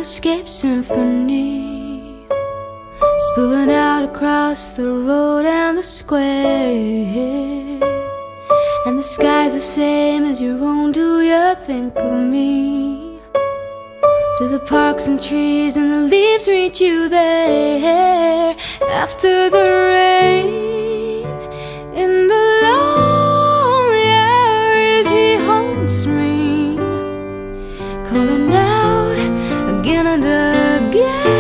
soundscape symphony, spilling out across the road and the square. And the sky's the same as your own. Do you think of me? Do the parks and trees and the leaves reach you there? After the rain, in the lonely hours, he haunts me, calling out again and again.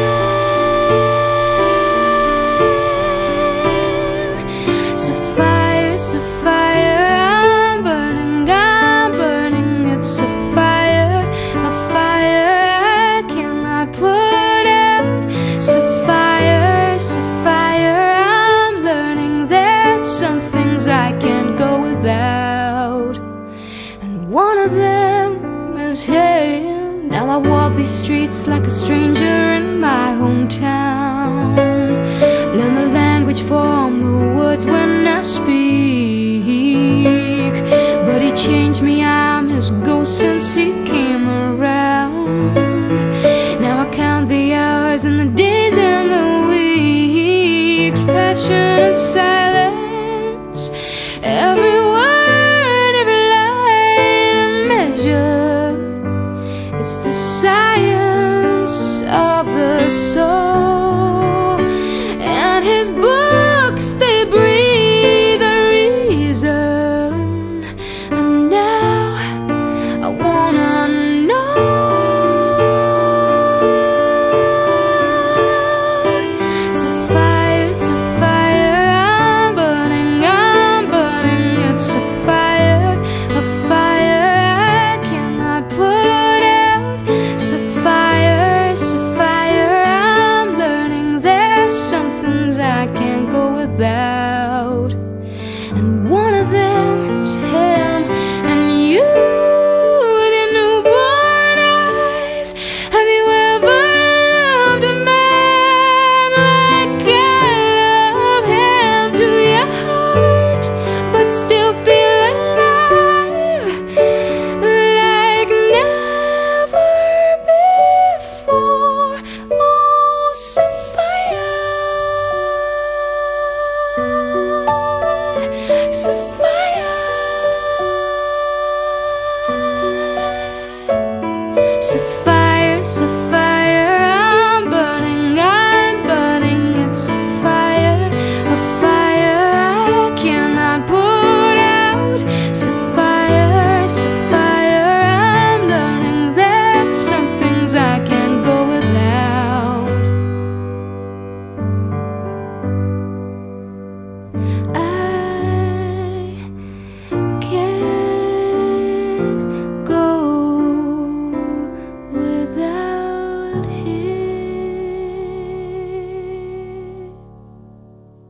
Sapphire, sapphire, I'm burning, it's a fire I cannot put out. Sapphire, sapphire, I'm learning that some things I can't go without. And one of them is him. Now I walk these streets like a stranger in my hometown, learn the language from the woods when I speak.